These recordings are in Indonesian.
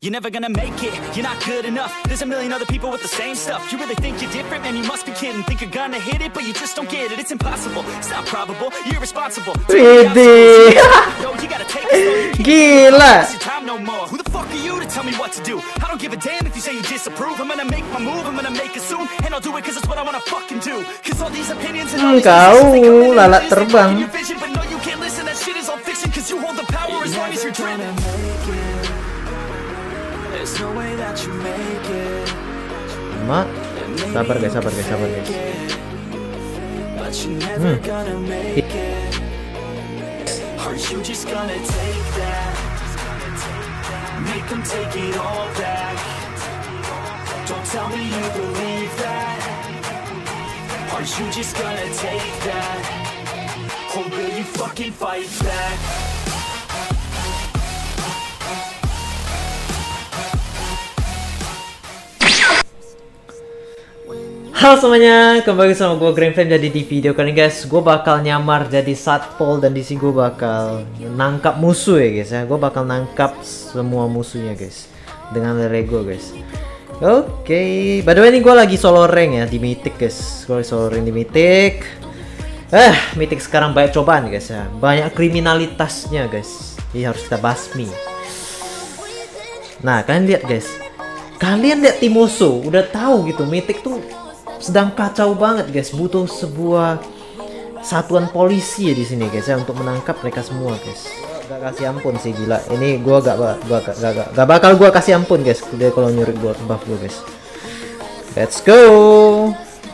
You're never gonna make it, you're not good enough. There's a million other people with the same stuff. You really think you're different? Man, you must be kidding. Think you're gonna hit it, but you just don't get it. It's impossible, it's not probable, you're irresponsible. Widih. Yo, you gotta take it slow. Gila. Your time no more. Who the fuck are you to tell me what to do? I don't give a damn if you say you disapprove. I'm gonna make my move, I'm gonna make it soon. And I'll do it cause it's what I wanna fucking do. Cause all these opinions and all these Kau lalat terbang. but no, you can't listen, that shit is all fiction. Cause you hold the power as long as you're dreaming. There's no way that you make it. Mak, sabar guys. But you're never gonna make it. Are you just gonna take that? Make them take it all back. Don't tell me you believe that. Are you just gonna take that? Or will you fucking fight back? Halo semuanya, kembali sama gue Green Flame. Jadi di video kali ini guys, gue bakal nyamar jadi satpol dan di sini gue bakal nangkap musuh ya guys ya. Gue bakal nangkap semua musuhnya guys dengan Lego guys. Oke, by the way ini gue lagi solo rank ya di Mythic guys. Gue solo rank di Mythic. Mythic sekarang banyak cobaan guys ya. Banyak kriminalitasnya guys. Ini harus kita basmi. Nah kalian lihat guys. Kalian lihat tim musuh, udah tahu gitu Mythic tuh sedang kacau banget guys, butuh sebuah satuan polisi ya di sini guys ya untuk menangkap mereka semua guys. Gak kasih ampun sih gila. Ini gua gak bakal gua kasih ampun guys. Dia kalau nyuri buat buff gua guys. Let's go.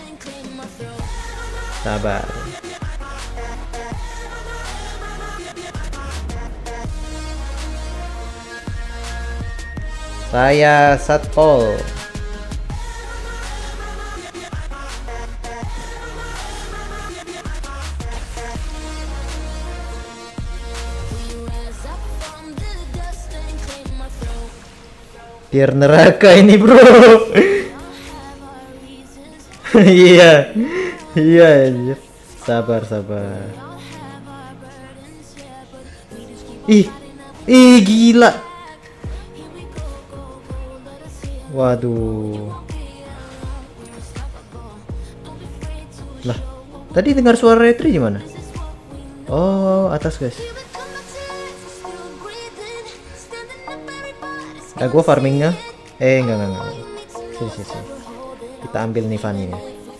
Sabar. Saya satpol. Biar neraka ini bro. Iya. Sabar. Ih gila. Waduh. Lah, tadi dengar suara retri gimana? Oh, atas guys. Gue farmingnya enggak. Sini. Kita ambil nih Fanny-nya.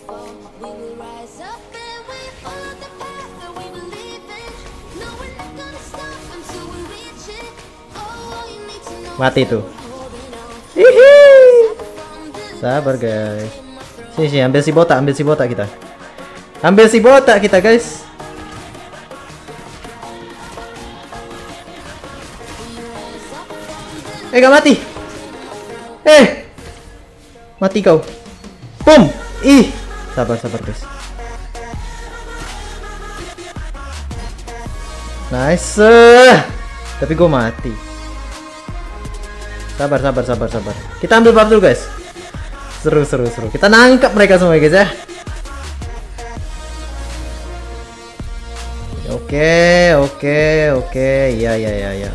Mati tuh. Hihi. Sabar guys. Sini ambil si botak kita. Ambil si botak kita guys. Gak mati. Mati kau. Boom. Ih. Sabar guys. Nice. Tapi gue mati. Sabar. Kita ambil buff dulu guys. Seru. Kita nangkap mereka semua guys ya. Oke. Iya.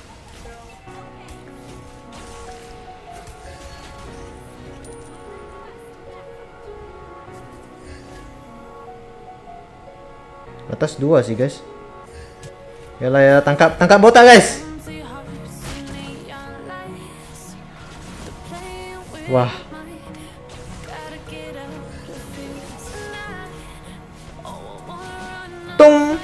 Atas 2 sih guys. Yalah ya, tangkap botak guys. Wah. Tung.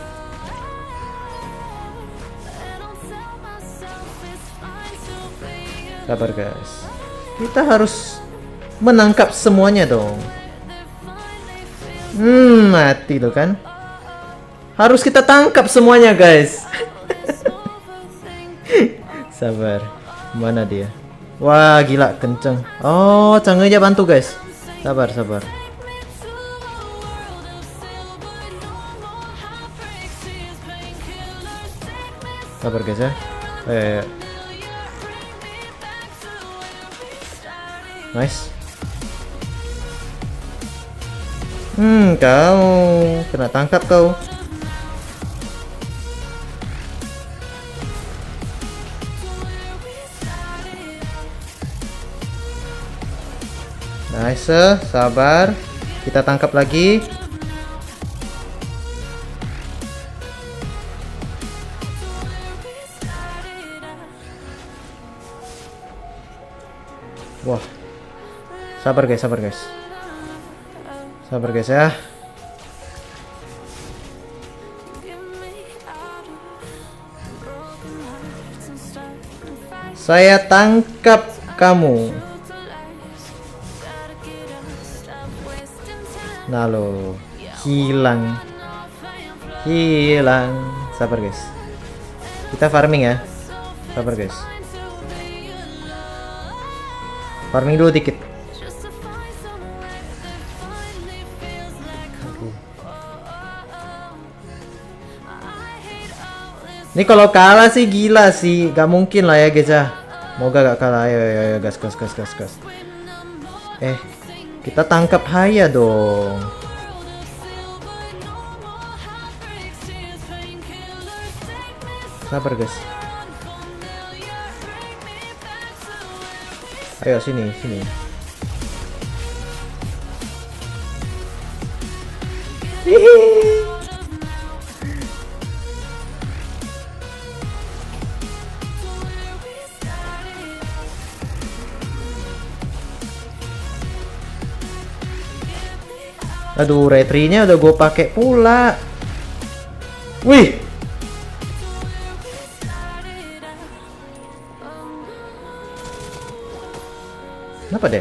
Sabar guys. Kita harus menangkap semuanya dong. Mati loh kan. Harus kita tangkap semuanya guys. Sabar. Mana dia? Wah gila kenceng. Oh canggihnya bantu guys. Sabar. Sabar guys ya. Nice. Kau kena tangkap kau. Nice, sabar. Kita tangkap lagi. Wah. Sabar guys, sabar guys. Sabar guys ya. Saya tangkap kamu. Nah lo, hilang. Hilang. Sabar guys. Kita farming ya. Sabar guys. Farming dulu dikit. Ini kalau kalah sih gila sih, gak mungkin lah ya guys ya. Moga gak kalah. Ayo, ayo, ayo, gas, gas, gas, gas, gas. Kita tangkap Haya dong. Sabar guys. Ayo sini, sini. Aduh, retry-nya udah gue pakai pula. Wih. Kenapa deh?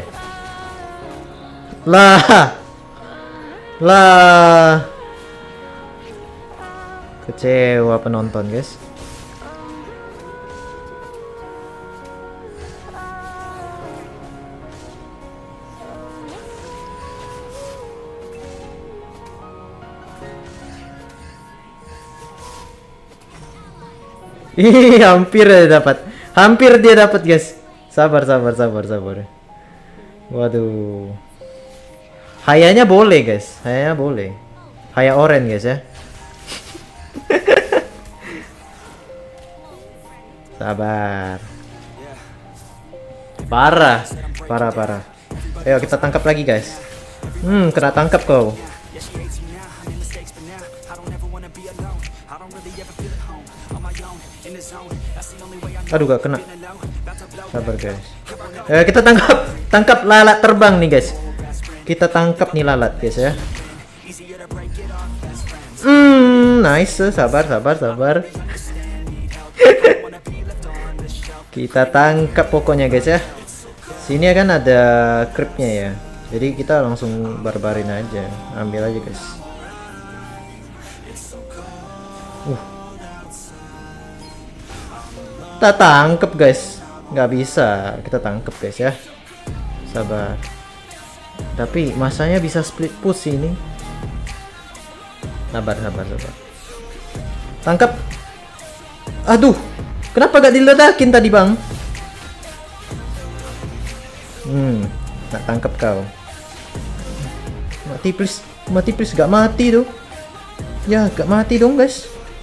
Lah. Lah. Kecewa penonton, guys. Ih, hampir dia dapat. Hampir dia dapat, guys. Sabar, sabar, sabar, sabar. Waduh. Hayanya boleh, guys. Hayanya boleh. Haya orange, guys ya. Sabar. Parah. Parah, parah. Ayo kita tangkap lagi, guys. Kena tangkap kau. Aduh, gak kena. Sabar guys. Kita tangkap lalat terbang nih guys. Kita tangkap nih lalat guys ya. Nice. Sabar, sabar, sabar. Kita tangkap pokoknya guys ya. Sini kan ada creepnya ya. Jadi kita langsung barbarin aja. Ambil aja guys. Kita tangkep guys, nggak bisa kita tangkep guys ya. Sabar. Tapi masanya bisa split push ini. Sabar, sabar, sabar. Tangkap. Aduh, kenapa gak diledakin tadi bang? Nak tangkap kau. Mati please, gak mati tuh. Ya, gak mati dong guys.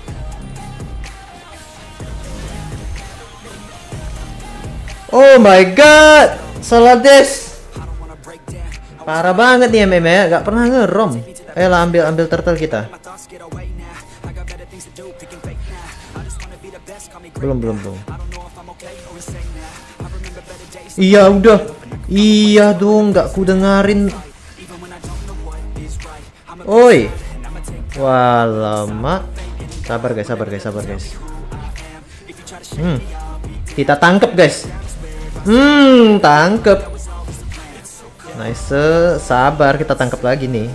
Oh my god, Salades. Parah banget nih MM ya, gak pernah ngerom. Ayolah ambil turtle kita. Belum. Iya udah. Iya dong, gak ku dengerin. Oi. Wah lama. Sabar guys. Kita tangkep guys. Tangkep. Nice, sabar kita tangkap lagi nih.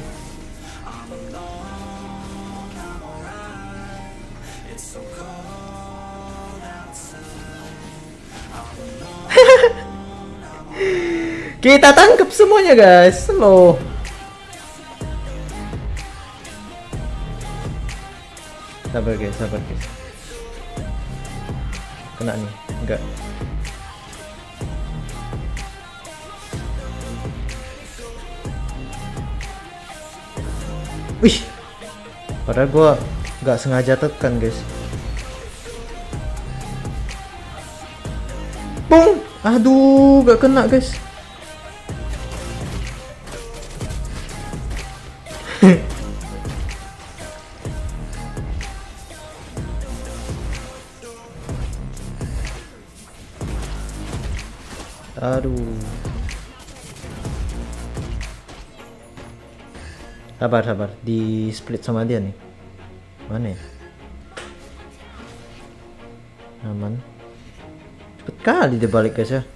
Kita tangkap semuanya guys. Slow. Sabar guys. Kena nih, enggak. Wih, padahal gua nggak sengaja tekan guys. Bung, aduh, gak kena guys. Aduh. Sabar. Di split sama dia nih. Mana ya? Aman. Cepet kali dia balik guys ya.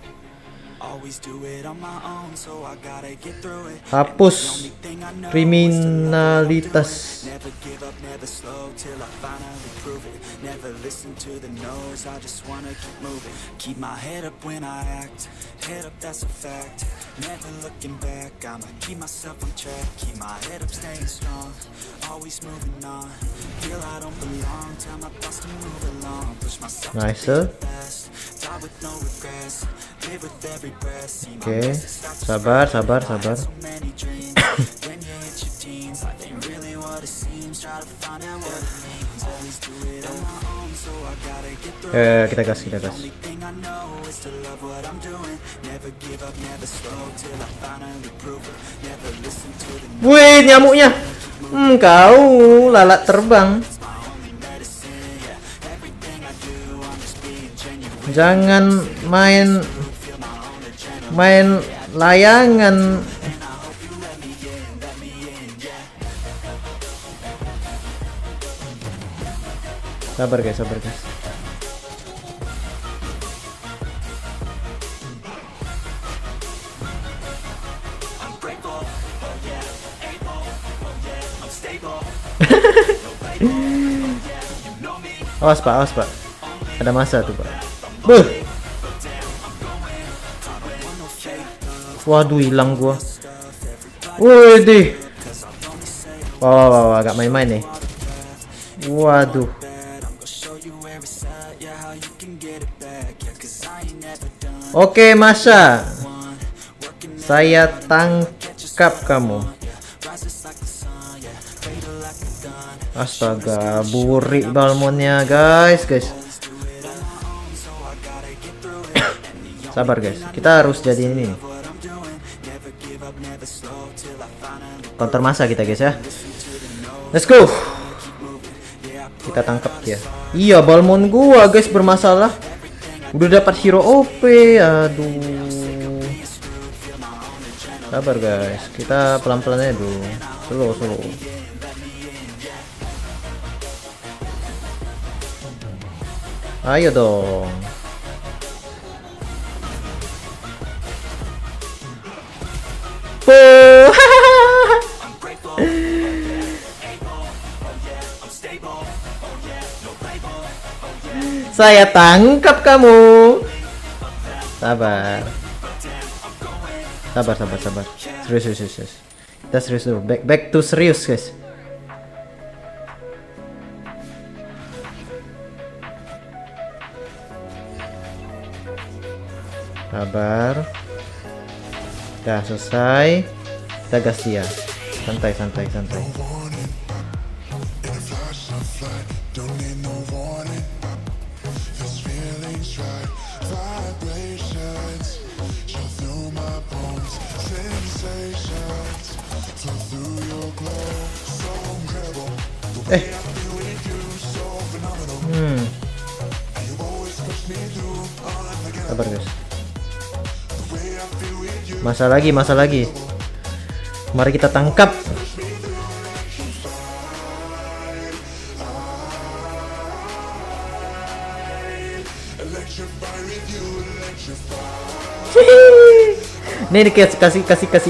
Hapus kriminalitas. Nice. Oke, sabar. Kita gas. Wih, nyamuknya. Kau lalat terbang. Jangan main layangan. Sabar guys. Awas pak. Ada masa tuh pak. Buh. Waduh, hilang gua. Wih. Wah, agak main-main nih. Waduh. Oke, Masha. Saya tangkap kamu. Astaga, burik balmonnya guys. Sabar guys, kita harus jadi ini. Counter masa kita guys ya. Let's go. Kita tangkap dia. Iya, balmon gua guys bermasalah. Udah dapat hero OP. Aduh. Sabar guys, kita pelan-pelan aja dulu. Slow. Ayo dong. Saya tangkap kamu. Sabar. Serius. Kita serius dulu. Back to serius guys. Sabar. Udah selesai. Kita gas dia. Santai. Sabar guys. Masa lagi. Mari kita tangkap. Nih kasih.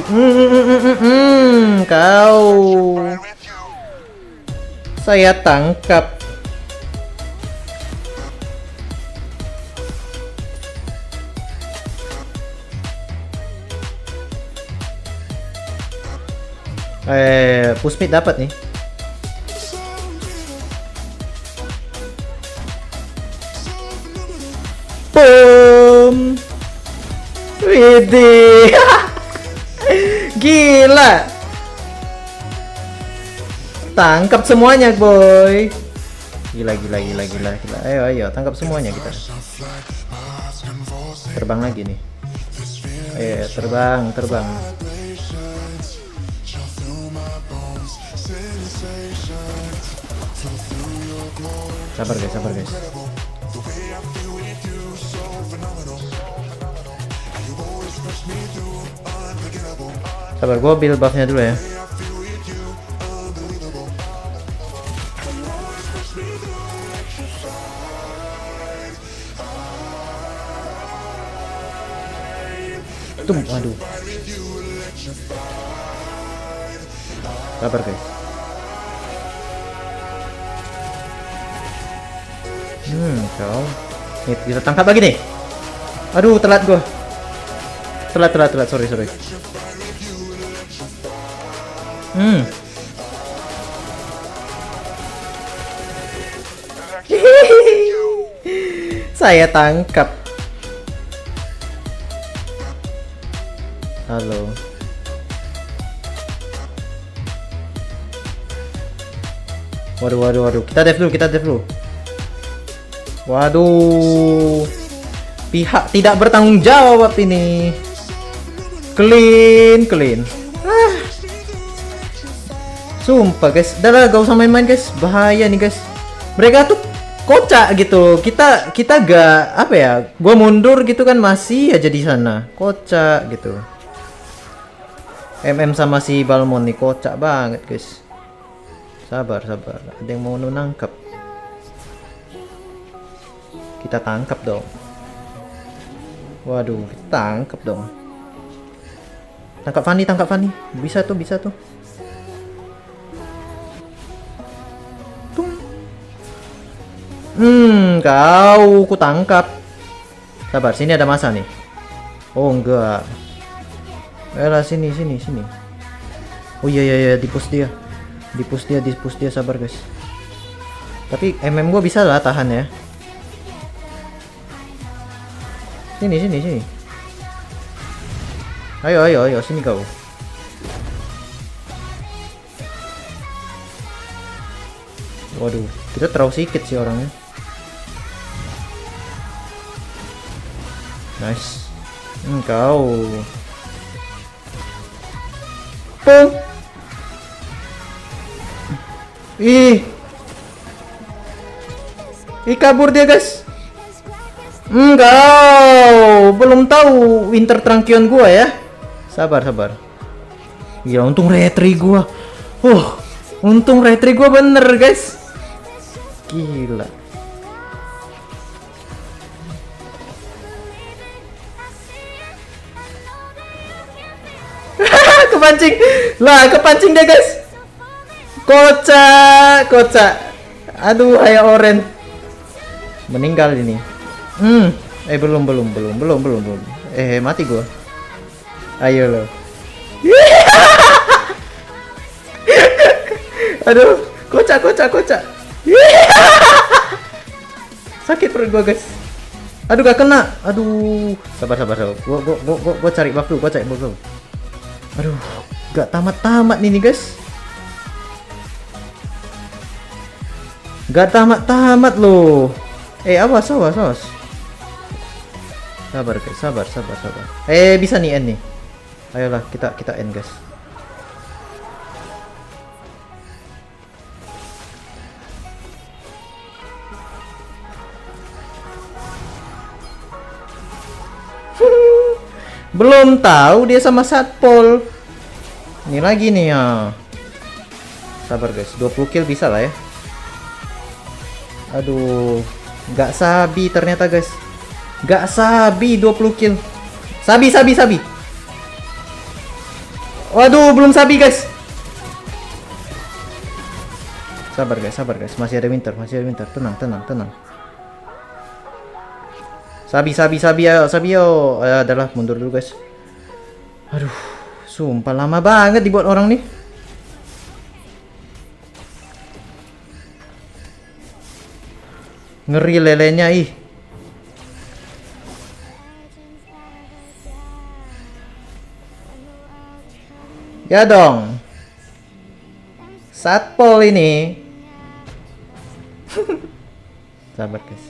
Kau. Saya tangkap. Push mid dapat nih. Boom. Widih. Gila. Tangkap semuanya, boy. Gila. Ayo, tangkap semuanya kita. Terbang lagi nih. Terbang. Sabar guys. Sabar, gua build buffnya dulu ya. Tuh, aduh. Sabar guys. Kau. Nih, kita tangkap lagi nih. Aduh, telat gua. Telat. Sorry. Saya tangkap. Halo. Waduh. Kita dive dulu. Waduh. Pihak tidak bertanggung jawab ini. Clean. Sumpah guys, udah lah, gak usah main-main guys. Bahaya nih guys. Mereka tuh kocak gitu. Kita gak apa ya? Gua mundur gitu kan masih aja di sana. Kocak gitu. MM sama si Balmon nih kocak banget guys. Sabar. Ada yang mau nangkap. Kita tangkap dong. Waduh, tangkap dong. Tangkap Fanny. Bisa tuh. Kau ku tangkap. Sabar, sini ada masa nih. Oh enggak. Ayolah sini. Oh iya, di push dia. Di push dia, sabar guys. Tapi MM gua bisa lah tahan ya. Sini. Ayo, sini kau. Waduh, kita terlalu sedikit sih orangnya. Nice. Kau. Pung. Kabur dia guys. Enggak, belum tahu Winter Trankion gua ya. Sabar. Gila, untung retry gua. Untung retry gua bener guys. Gila. Kepancing deh guys. Kocak. Aduh, ayah oren. Meninggal ini. Belum. Mati gua. Ayo lo. Aduh, kocak. Sakit perut gua guys. Aduh, gak kena. Aduh, sabar. Gua cari buff dulu. Aduh, gak tamat nih guys. Gak tamat loh. Awas. Sabar guys, sabar. Bisa nih end nih. Ayolah, kita end guys. Belum tahu dia sama Satpol. Ini lagi nih ya. Sabar guys, 20 kill bisa lah ya. Aduh, nggak sabi ternyata guys. Nggak sabi 20 kill. Sabi. Waduh, belum sabi guys. Sabar guys, masih ada winter. Tenang. Sabi yo. Adalah mundur dulu guys. Aduh, sumpah lama banget dibuat orang nih. Ngeri lelenya ih. Ya dong. Satpol ini. Sabar guys.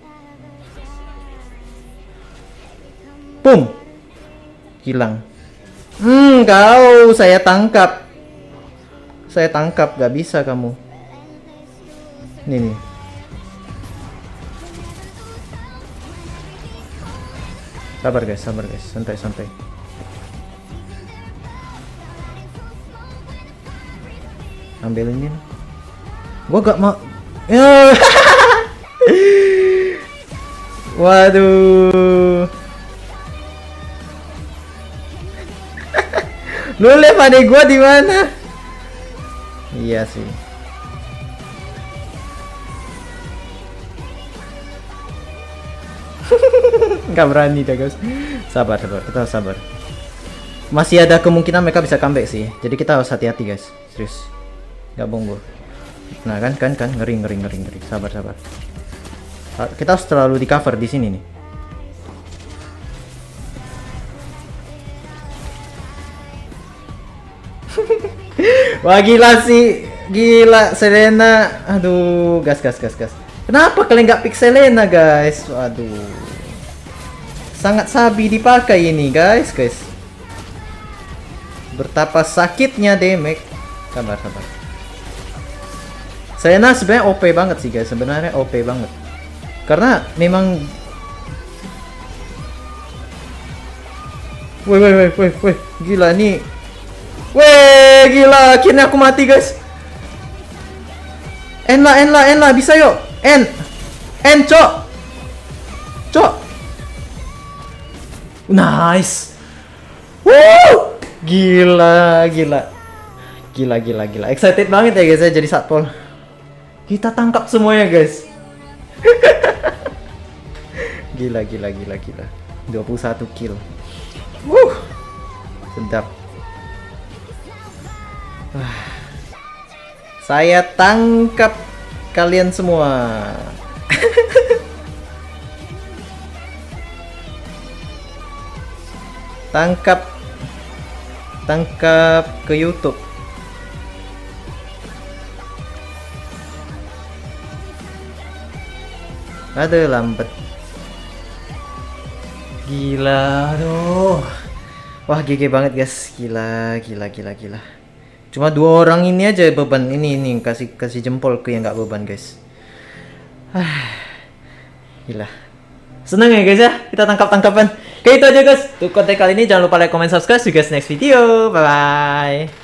Boom. Hilang. Kau saya tangkap. Gak bisa kamu. Nih. Sabar guys. Santai. Ambil ini. Gua gak mau. Ya. Waduh. Lu lihat adek gua di mana? Iya sih. Nggak berani dah guys. Sabar, kita harus sabar. Masih ada kemungkinan mereka bisa comeback sih. Jadi kita harus hati-hati guys. Serius. Nggak bohong gua. Nah kan ngeri. Sabar. Kita harus terlalu di cover di sini nih. Wah gila sih, gila Selena. Aduh, gas. Kenapa kalian nggak pick Selena guys? Aduh, sangat sabi dipakai ini guys. Betapa sakitnya damage. Sabar. Selena sebenarnya OP banget sih guys. Sebenarnya OP banget. Karena memang. Woi, gila nih. Weh, gila, akhirnya aku mati guys. N lah, bisa yuk. N, cok. Nice. Woo, gila. Excited banget ya guys ya jadi satpol. Kita tangkap semuanya guys. Gila. 21 kill. Sedap. Saya tangkap kalian semua. Tangkap ke YouTube. Aduh, lambat. Gila, aduh. Wah, GG banget guys. Gila. Cuma 2 orang ini aja beban. Ini kasih jempol ke yang nggak beban guys. Gila. Seneng ya guys ya kita tangkap-tangkapan. Oke, itu aja guys. Untuk konten kali ini jangan lupa like, comment, subscribe. See you guys next video. Bye bye.